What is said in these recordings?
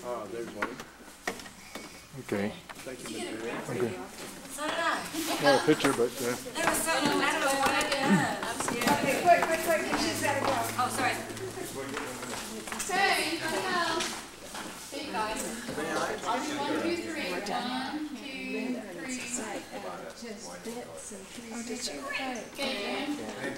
There's one. Okay. Thank you, Mr. Ray. Okay. So did I. Not a picture, but There was something, I don't know what it is. Okay, quick, she's gotta go. Oh, sorry. Okay, hello. Hey guys. I'll do 1, 2, 3. 1, 2, 3. Oh, did you? Okay.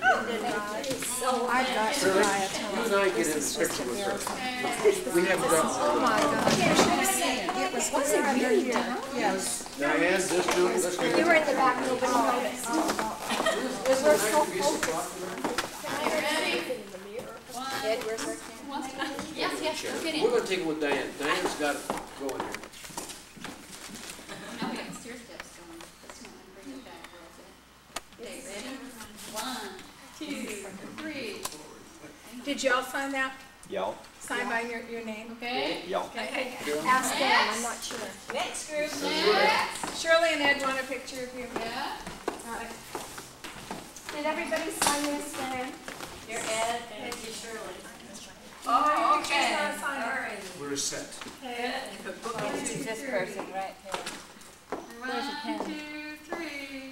I got to buy a ton. You and I get in the picture with her. We haven't got. Oh my God, you should have seen it. It was way under here. Yes. Diane, this dude, let's go. You were in the back, nobody noticed. We were so focused. Ready? Ed, where's our camera? Yes, we're getting. We're gonna take it with Diane. Diane's got to go in here. Now we got the stair steps going. Let's not bring it back a little bit. Okay, ready? 1, 2, 3. Did y'all sign that? Yeah. Sign by your name? Okay. Yeah. Okay. Ask them, I'm not sure. Next group. Next. Shirley and Ed want a picture of you. Yeah. Did everybody sign this then? You're Ed and you're Shirley. Oh, okay. she's not signing. All right. We're set. Okay. This person right here. 1, 2, 3.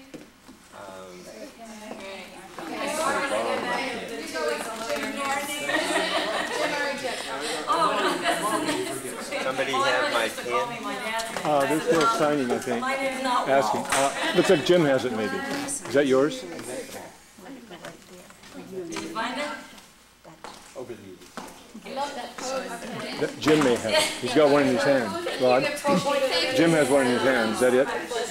Somebody have my pen? they're still signing, I think. My name's not Asking. Wall. Looks like Jim has it, maybe. Is that yours? Did you find it? Over the. I love that pose. Jim may have it. He's got one in his hand. Rod? Jim has one in his hand. Is that it?